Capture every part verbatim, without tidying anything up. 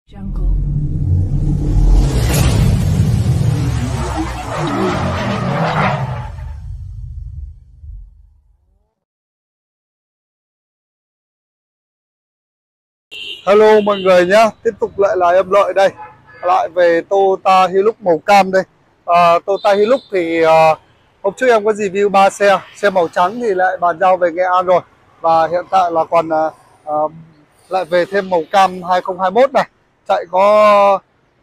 Jungle. Hello mọi người nhé, tiếp tục lại là em Lợi đây, lại về Toyota Hilux màu cam đây. à, Toyota Hilux thì à, hôm trước em có review ba xe, xe màu trắng thì lại bàn giao về Nghệ An rồi, và hiện tại là còn à, à, lại về thêm màu cam hai không hai mốt này, chạy có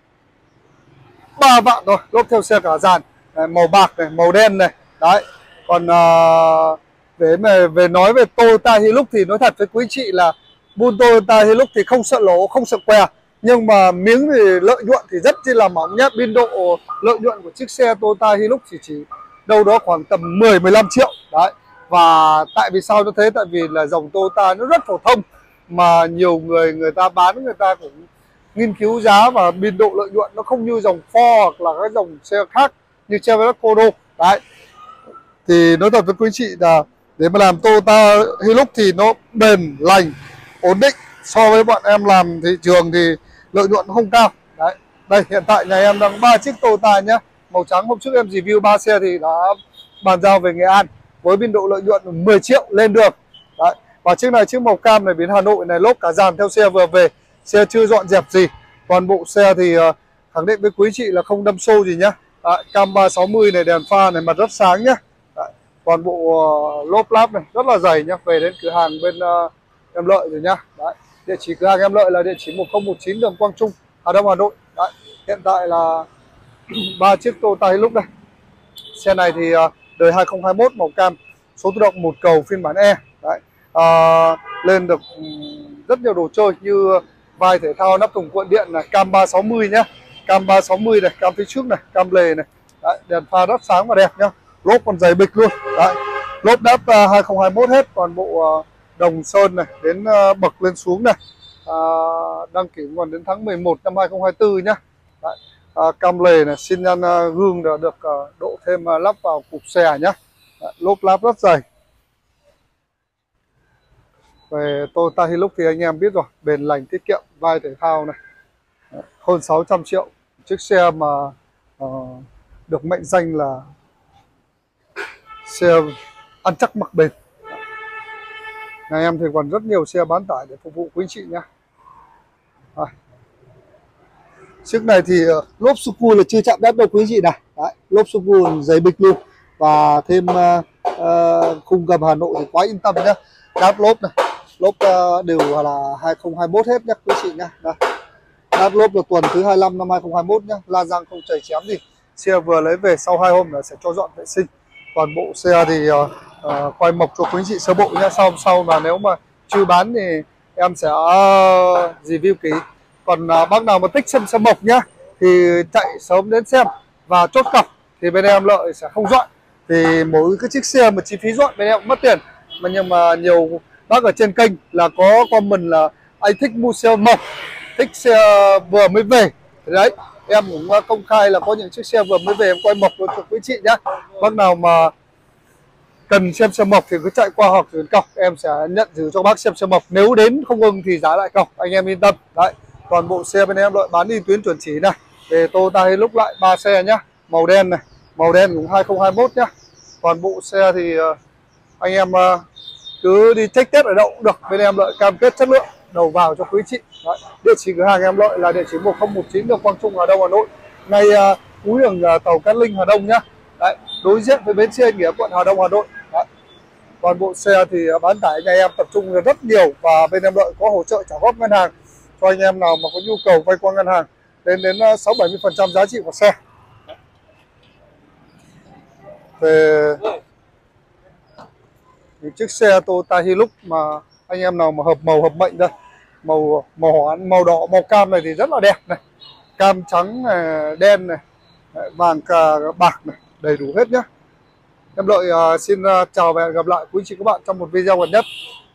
ba vạn thôi, lốp theo xe cả dàn, màu bạc này, màu đen này, đấy. Còn à, về về nói về Toyota Hilux thì nói thật với quý chị là buôn Toyota Hilux thì không sợ lỗ, không sợ què, nhưng mà miếng thì lợi nhuận thì rất chi là mỏng nhá. Biên độ lợi nhuận của chiếc xe Toyota Hilux thì chỉ đâu đó khoảng tầm mười mười lăm triệu đấy. Và tại vì sao nó thế? Tại vì là dòng Toyota nó rất phổ thông, mà nhiều người người ta bán, người ta cũng nghiên cứu giá, và biên độ lợi nhuận nó không như dòng Ford hoặc là các dòng xe khác như Chevrolet Cordo đấy. Thì nói thật với quý chị là để mà làm Toyota Hilux thì nó bền, lành, ổn định. So với bọn em làm thị trường thì lợi nhuận không cao đấy. Đây hiện tại nhà em đang ba chiếc Toyota nhé, màu trắng. Hôm trước em review ba xe thì đã bàn giao về Nghệ An với biên độ lợi nhuận mười triệu lên đường đấy. Và chiếc này, chiếc màu cam này, biến Hà Nội này, lốp cả dàn theo xe vừa về, xe chưa dọn dẹp gì. Toàn bộ xe thì uh, khẳng định với quý chị là không đâm xô gì nhá. Đấy, cam ba sáu mươi này, đèn pha này, mặt rất sáng nhá. Đấy, toàn bộ uh, lốp láp này rất là dày nhá. Về đến cửa hàng bên uh, Em Lợi rồi nhá. Đấy, địa chỉ cửa hàng Em Lợi là địa chỉ một không một chín đường Quang Trung, Hà Đông, Hà Nội. Đấy, hiện tại là ba chiếc Toyota Hilux đây. Xe này thì uh, đời hai không hai mốt, màu cam, số tự động một cầu, phiên bản E. Đấy, uh, lên được um, rất nhiều đồ chơi như vai thể thao, nắp thùng cuộn điện này, cam ba sáu mươi nhá, cam ba sáu mươi này, cam phía trước này, cam lề này. Đấy, đèn pha rất sáng và đẹp nhá. Lốp còn dày bịch luôn. Đấy, lốp đáp uh, hai không hai mốt hết, toàn bộ uh, đồng sơn này, đến uh, bậc lên xuống này. Uh, đăng kiểm còn đến tháng mười một năm hai không hai tư nhá. Đấy, uh, cam lề này, xin nhan uh, gương đã được uh, độ thêm uh, lắp vào cục xe nhá. Đấy, lốp láp rất dày. Về Toyota Hilux thì anh em biết rồi, bền lành, tiết kiệm, vai thể thao này. Đấy, hơn sáu trăm triệu, chiếc xe mà uh, được mệnh danh là xe ăn chắc mặc bền. Nhà em thì còn rất nhiều xe bán tải để phục vụ quý chị nhé. À, chiếc này thì uh, lốp Suku là chưa chạm đất đâu quý chị này. Đấy, lốp Suku giấy bịch luôn, và thêm uh, uh, khung gầm Hà Nội thì quá yên tâm nhé. Đáp lốp này, lốp uh, đều là hai không hai mốt hết nhé quý chị nhé. Đây, đáp lốp là tuần thứ hai mươi lăm năm hai không hai mốt nhé, la răng không chảy chém gì. Xe vừa lấy về sau hai hôm là sẽ cho dọn vệ sinh. Toàn bộ xe thì uh, uh, quay mộc cho quý chị sơ bộ nhé. Sau sau là nếu mà chưa bán thì em sẽ uh, review kỹ. Còn uh, bác nào mà thích xem xe mộc nhá thì chạy sớm đến xem và chốt cọc thì bên em Lợi sẽ không dọn. Thì mỗi cái chiếc xe mà chi phí dọn bên em cũng mất tiền. Mà nhưng mà nhiều bác ở trên kênh là có comment là anh thích mua xe mộc, thích xe vừa mới về. Thì đấy, em cũng công khai là có những chiếc xe vừa mới về em quay mộc cho quý chị nhá. Bác nào mà cần xem xe mộc thì cứ chạy qua hoặc chuyển cọc, em sẽ nhận thử cho bác xem xe mộc. Nếu đến không ưng thì giá lại cọc, anh em yên tâm. Đấy, toàn bộ xe bên em Lợi bán đi tuyến chuẩn chỉ này. Về Toyota Hilux lại ba xe nhá, màu đen này, màu đen cũng hai không hai mốt nhá. Toàn bộ xe thì uh, anh em uh, cứ đi check test ở đâu cũng được, bên em Lợi cam kết chất lượng đầu vào cho quý chị. Đấy, địa chỉ cửa hàng em Lợi là địa chỉ một không một chín đường Quang Trung, Hà Đông, Hà Nội, ngay uh, cuối đường uh, tàu Cát Linh, Hà Đông nhá. Đấy, đối diện với bến xe Yên Nghĩa, quận Hà Đông, Hà Nội. Đấy, toàn bộ xe thì uh, bán tải nhà em tập trung rất nhiều, và bên em Lợi có hỗ trợ trả góp ngân hàng cho anh em nào mà có nhu cầu vay qua ngân hàng đến đến uh, sáu bảy mươi phần trăm giá trị của xe. Về những chiếc xe Toyota Hilux mà anh em nào mà hợp màu hợp mệnh đây, màu màu màu đỏ, màu cam này thì rất là đẹp này, cam trắng này, đen này, vàng cà bạc này, đầy đủ hết nhá. Em Lợi uh, xin uh, chào và hẹn gặp lại quý chị các bạn trong một video gần nhất.